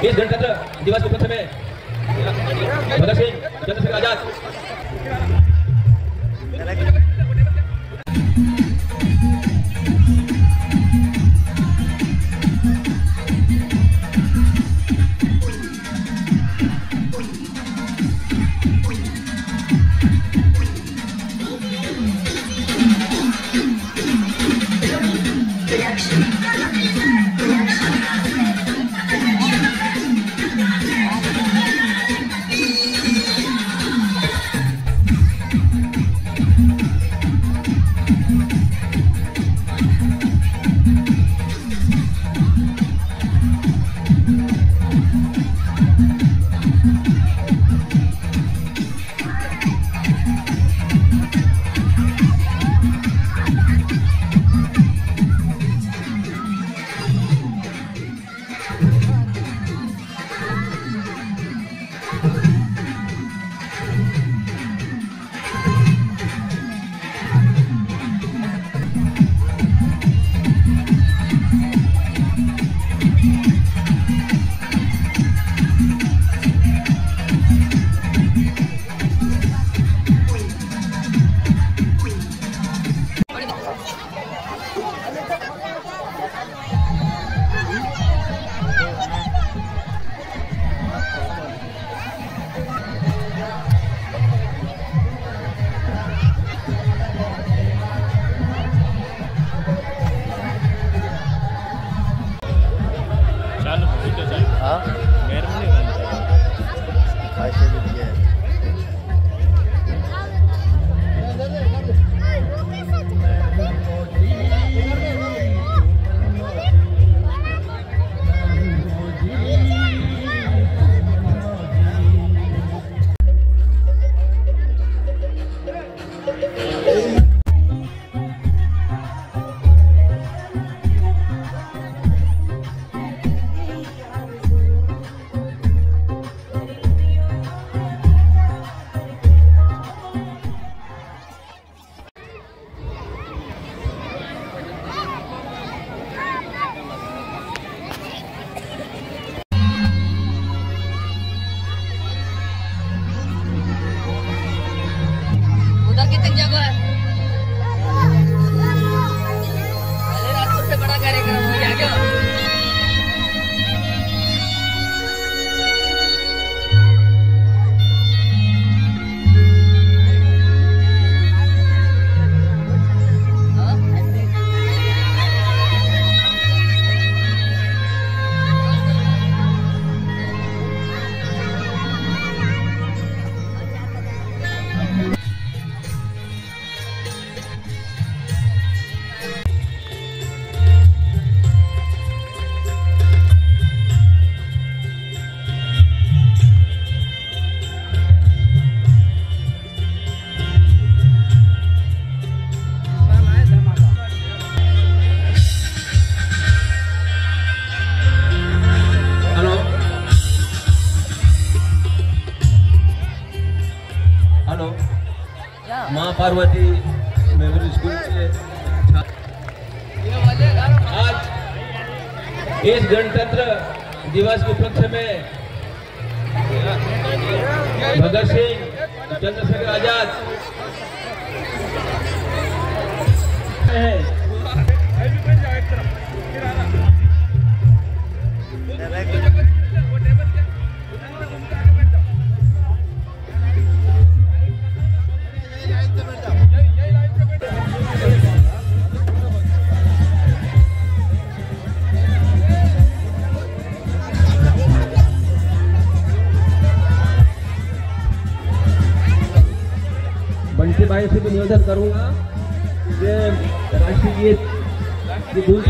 इस गणतंत्र दिवस के उपलक्ष्य में भगत सिंह चंद्रशेखर आजाद माँ पार्वती मेमोरियल स्कूल से आज इस गणतंत्र दिवस के उपलक्ष्य में भगत सिंह चंद्रशेखर आजाद बंटी भाई से भी निवेदन करूंगा कि राष्ट्रीय गीत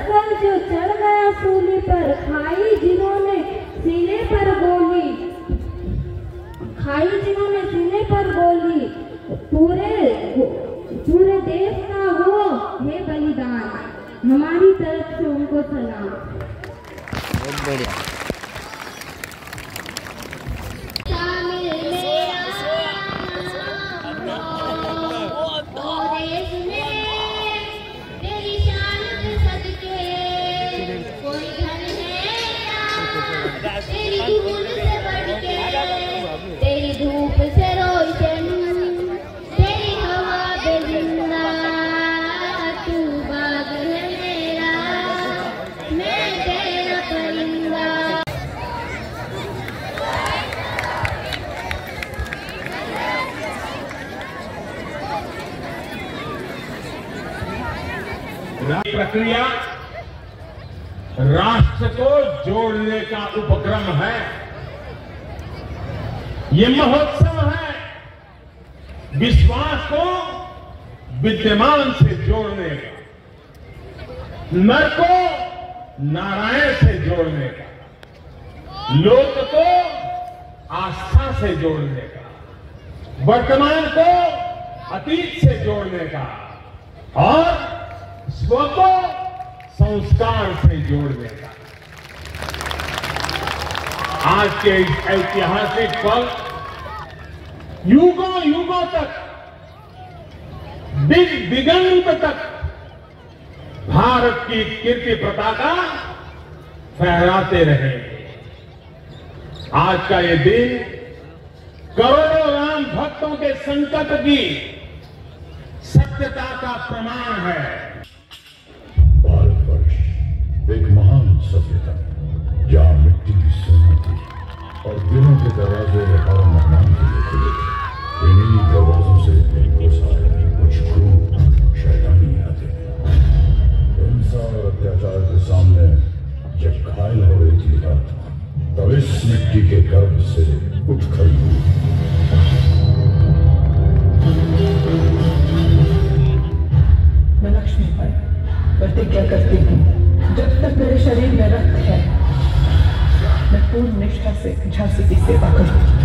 दरअसल जो चढ़ गया सूली पर, खाई जिन्होंने सीने पर गोली, खाई जिन्होंने सीने पर गोली, पूरे देश का वो है बलिदान, हमारी तरफ से उनको सलाम। बहुत बढ़िया। तेरी धूप से रोशन, तेरी हवा पे जिंदा, तू बाग है मेरा, मैं तेरा परिंदा। प्रक्रिया राष्ट्र को जोड़ने का उपक्रम है। ये महोत्सव है विश्वास को विद्यमान से जोड़ने का, नर को नारायण से जोड़ने का, लोक को आस्था से जोड़ने का, वर्तमान को अतीत से जोड़ने का और स्व को संस्कार से जोड़ने का। आज के इस ऐतिहासिक पल युगों युगों तक, दिगंत तक भारत की कीर्ति पताका फहराते रहेंगे। आज का ये दिन करोड़ों राम भक्तों के संकल्प की सत्यता का प्रमाण है। भारतवर्ष एक महान सभ्यता, जहाँ मिट्टी की सोना थी और दिलों के दरवाजे हर मेहमान के लिए खुले थे। इन्हीं दरवाजों से इनको सारे कुछ क्रूर शैतानी आते थे। हिंसा और अत्याचार के सामने जब घायल हो रही थी रात, तब इस मिट्टी के गर्भ से उठ खड़ी हुई। मैं लक्ष्मी बाई प्रतिज्ञा करती हूँ, जब तक मेरे शरीर में रक्त है, मैं पूर्ण निष्ठा से झांसी की सेवा करूंगी।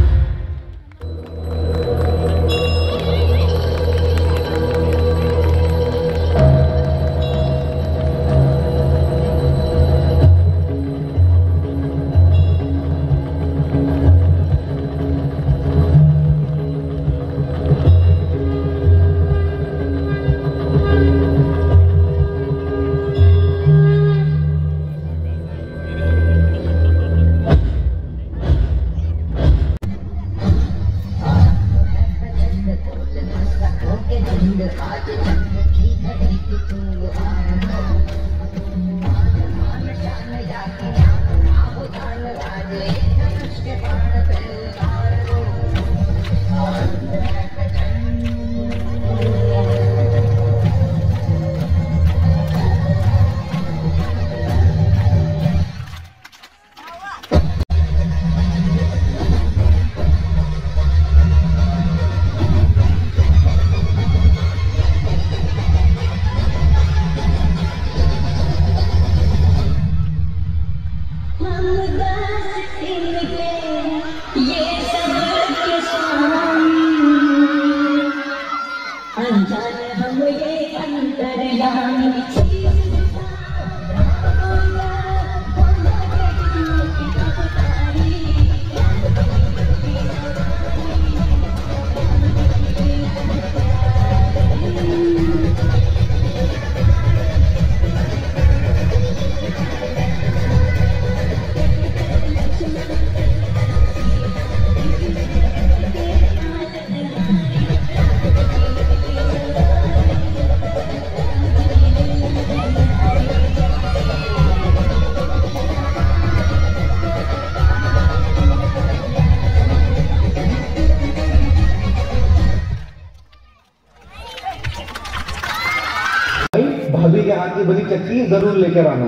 भाभी के हाथ की बनी चक्की जरूर लेकर आना।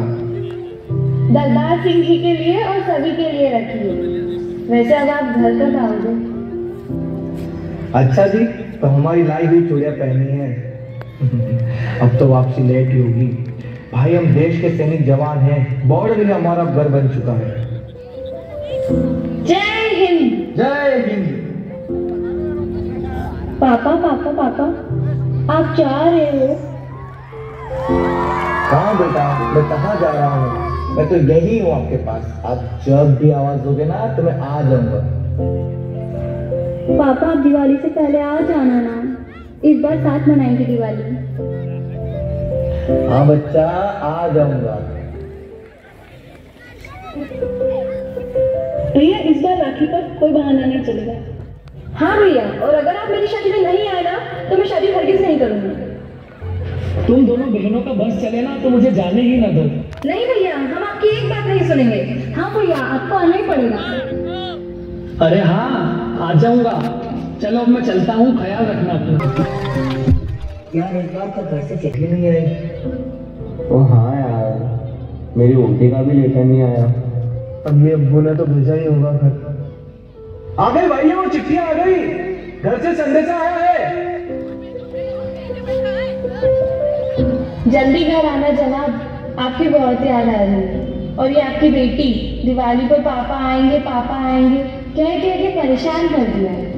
दरबार सिंह जी के लिए और सभी के लिए रखिए। वैसे अब आप घर कब आओगे? अच्छा जी, तो हमारी लाई हुई चूड़ियां पहनी है। अब तो वापसी लेट ही होगी। भाई हम देश के सैनिक जवान हैं, बॉर्डर ही हमारा घर बन चुका है। जय हिंद। जय हिंद। पापा पापा पापा, आप जा रहे हो? कहाँ बेटा, मैं कहाँ जा रहा हूँ, मैं तो यही हूँ आपके पास। आप जब भी आवाज दोगे ना तो मैं आ जाऊंगा। पापा आप दिवाली से पहले आ जाना ना, इस बार साथ मनाएंगे दिवाली। हाँ बच्चा, आ जाऊंगा। भैया इस बार राखी पर कोई बहाना नहीं चलेगा। हाँ भैया, और अगर आप मेरी शादी में नहीं आए ना तो मैं शादी हरगिज नहीं करूंगी। तुम दोनों बहनों का बस चले ना तो मुझे जाने ही ना दो। नहीं भैया, हम आपकी एक बात नहीं सुनेंगे। हाँ भैया, आपको आना ही पड़ेगा। अरे हाँ, आ जाऊंगा। चलो अब मैं चलता हूँ, ख्याल रखना अपना। यार इस बार तो घर से चिट्ठी नहीं आई। ओ हाँ यार, मेरी उल्टी का भी लेटर नहीं आया। अब ये अब्बू ने तो भेजा ही होगा घर। आ गई भाई, वो चिट्ठी आ गई, घर से संदेशा आया है। जल्दी घर आना जनाब, आपकी बहुत याद आ रही है। और ये आपकी बेटी दिवाली पर पापा आएंगे कह के परेशान कर दिया है।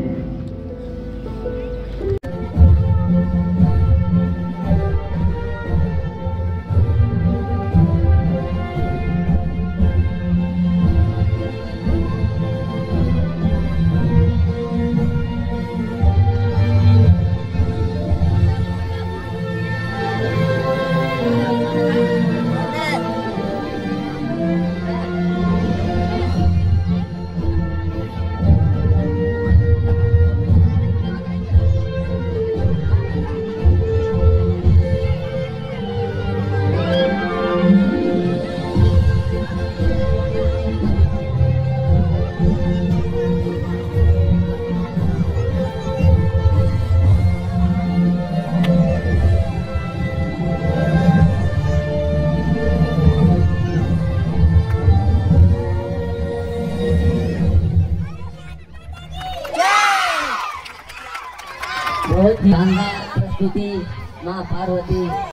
बहुत शानदार प्रस्तुति माँ पार्वती।